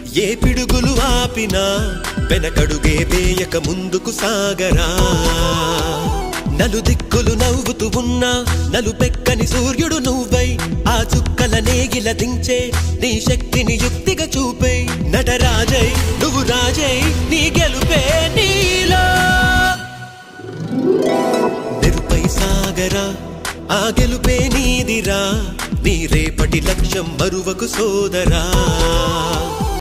ఏ పిడుగులు ఆపినా వెనకడుగే వేయక ముందుకు సాగరా నలుదిక్కులు నవ్వుతూ ఉన్నా నలుపెక్కని సూర్యుడు నువ్వై ఆ చుక్కలనే గిలదించే నీ శక్తిని యుక్తిగా చూపే నటరాజై నువ్వు రాజై నీ గెలుపే నీలో మెరుపై సాగరా ఆ గెలుపే నీదిరా నీ రేపటి లక్ష్యం మరువకు సోదరా